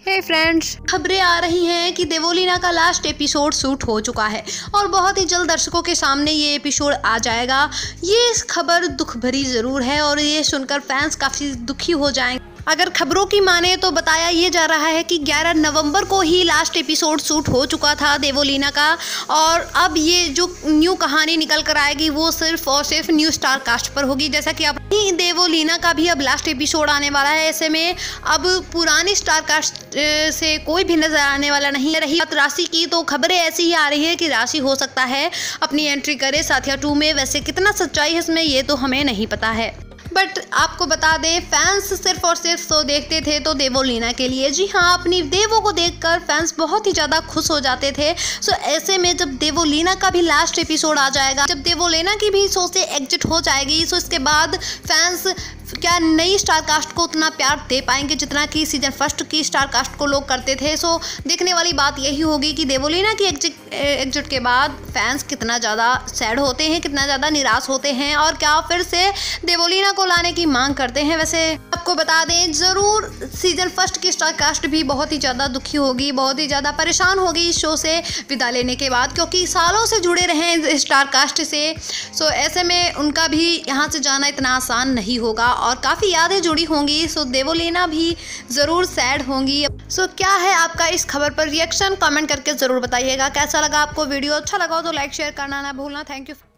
हे friends, खबरें आ रही हैं कि देवोलीना का लास्ट एपिसोड शूट हो चुका है और बहुत ही जल्द दर्शकों के सामने ये एपिसोड आ जाएगा। ये खबर दुख भरी ज़रूर है और ये सुनकर फैंस काफ़ी दुखी हो जाएंगे। अगर खबरों की माने तो बताया ये जा रहा है कि 11 नवंबर को ही लास्ट एपिसोड शूट हो चुका था देवोलीना का, और अब ये जो न्यू कहानी निकल कर आएगी वो सिर्फ और सिर्फ न्यू स्टार कास्ट पर होगी। जैसा कि अब देवोलीना का भी अब लास्ट एपिसोड आने वाला है, ऐसे में अब पुरानी स्टार कास्ट से कोई भी नजर आने वाला नहीं रही। राशि की तो खबरें ऐसी ही आ रही है कि राशि हो सकता है अपनी एंट्री करे साथिया 2 में। वैसे कितना सच्चाई है इसमें ये तो हमें नहीं पता है, बट आपको बता दें फैंस सिर्फ और सिर्फ तो देखते थे तो देवोलीना के लिए। जी हाँ, अपनी देवो को देखकर फैंस बहुत ही ज़्यादा खुश हो जाते थे। सो ऐसे में जब देवोलीना का भी लास्ट एपिसोड आ जाएगा, जब देवोलीना की भी शो से एग्जिट हो जाएगी, सो इसके बाद फैंस क्या नई स्टार कास्ट को उतना प्यार दे पाएंगे जितना कि सीजन फर्स्ट की स्टार कास्ट को लोग करते थे। सो देखने वाली बात यही होगी कि देवोलीना की एग्जिट के बाद फैंस कितना ज़्यादा सैड होते हैं, कितना ज़्यादा निराश होते हैं और क्या फिर से देवोलीना को लाने की मांग करते हैं। वैसे आपको बता दें ज़रूर सीजन फर्स्ट की स्टार कास्ट भी बहुत ही ज़्यादा दुखी होगी, बहुत ही ज़्यादा परेशान होगी इस शो से विदा लेने के बाद, क्योंकि सालों से जुड़े रहे हैं स्टार कास्ट से। सो ऐसे में उनका भी यहाँ से जाना इतना आसान नहीं होगा और काफ़ी यादें जुड़ी होंगी। सो देवोलीना भी ज़रूर सैड होंगी। सो क्या है आपका इस खबर पर रिएक्शन, कमेंट करके ज़रूर बताइएगा। कैसा लगा आपको वीडियो? अच्छा लगा हो तो लाइक शेयर करना ना भूलना। Thank you.